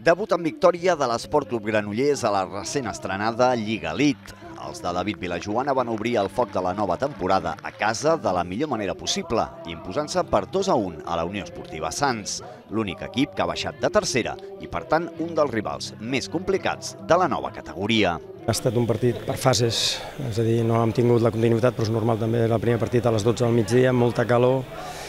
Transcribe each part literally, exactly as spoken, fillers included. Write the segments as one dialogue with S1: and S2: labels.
S1: Debut en victòria de l'Esport Club Granollers a la recent estrenada Lliga Elite. Els de David Vilajoana van obrir el foc de la nova temporada a casa de la millor manera possible, imposant-se per dos a un a la Unió Esportiva Sants, l'únic equip que ha baixat de tercera i, per tant, un dels rivals més complicats de la nova categoria.
S2: Ha estat un partit per fases, és a dir, no hem tingut la continuïtat, però és normal també, el primer partit a les dotze del migdia, amb molta calor,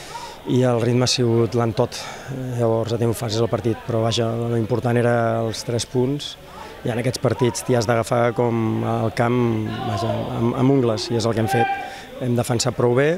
S2: i el ritme ha sigut lent tot. Llavors ha tingut fases el partit, però vaja, l'important era els tres punts, i en aquests partits t'hi has d'agafar com al camp, vaja, amb, amb ungles, i és el que hem fet. Hem defensat prou bé,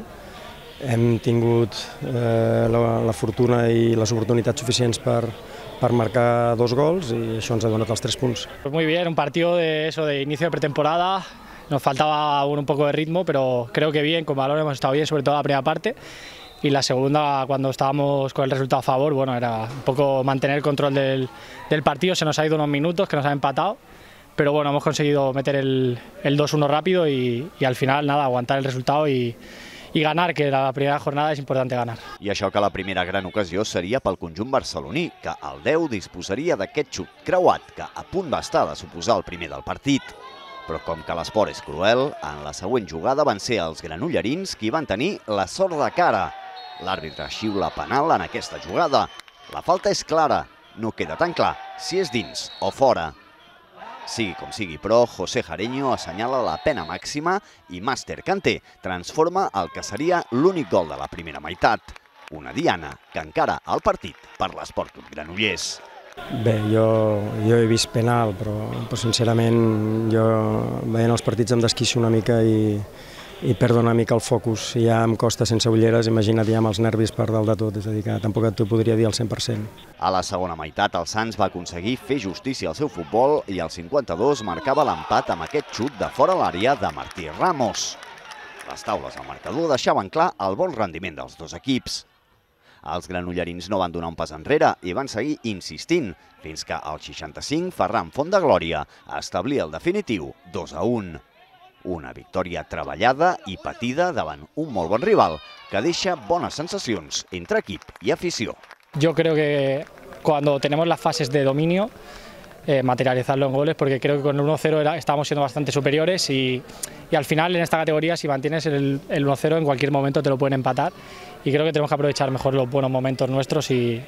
S2: hem tingut eh, la, la fortuna i les oportunitats suficients per, per marcar dos gols, i això ens ha donat els tres punts.
S3: Muy bien, un partido de, eso, de inicio de pretemporada. Nos faltaba aún un poco de ritmo, pero creo que bien, con balón hemos estado bien, sobre todo la primera parte. Y la segunda, cuando estábamos con el resultado a favor, bueno, era un poco mantener el control del, del partido. Se nos ha ido unos minutos, que nos han empatado, pero bueno, hemos conseguido meter el, el dos uno rápido y, y al final, nada, aguantar el resultado y, i ganar, que la primera jornada és important ganar.
S1: I això que la primera gran ocasió seria pel conjunt barceloní, que el deu disposaria d'aquest xut creuat, que a punt va estar de suposar el primer del partit. Però com que l'esport és cruel, en la següent jugada van ser els granollerins qui van tenir la sort de cara. L'àrbitre xiula penal en aquesta jugada. La falta és clara, no queda tan clar si és dins o fora. Sigui com sigui, però, José Jareño assenyala la pena màxima i Master Kanté transforma el que seria l'únic gol de la primera meitat. Una diana que encara al partit per l'Esport Club Granollers.
S2: Bé, jo, jo he vist penal, però, però sincerament jo veient els partits em desquixo una mica i, i perdo una mica el focus. Si ja em costa sense ulleres, imagina't ja amb els nervis per dalt de tot, és a dir, que tampoc t'ho podria dir al cent per cent.
S1: A la segona meitat, el Sants va aconseguir fer justícia al seu futbol i al cinquanta-dos marcava l'empat amb aquest xut de fora l'àrea de Martí Ramos. Les taules al marcador deixaven clar el bon rendiment dels dos equips. Els granollerins no van donar un pas enrere i van seguir insistint, fins que al seixanta-cinc Ferran Fontdeglòria establia el definitiu dos a un. Una victòria treballada i patida davant un molt bon rival que deixa bones sensacions entre equip i afició.
S3: Yo creo que cuando tenemos las fases de dominio, eh, materializarlo en goles, porque creo que con el uno cero estábamos siendo bastante superiores y, y al final en esta categoría, si mantienes el, el uno cero, en cualquier momento te lo pueden empatar, y creo que tenemos que aprovechar mejor los buenos momentos nuestros y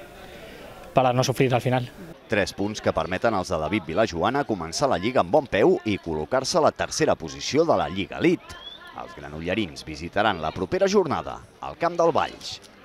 S3: para no sufrir al final.
S1: Tres punts que permeten als de David Vilajoana començar la Lliga amb bon peu i col·locar-se a la tercera posició de la Lliga Elite. Els granollerins visitaran la propera jornada al Camp del Valls.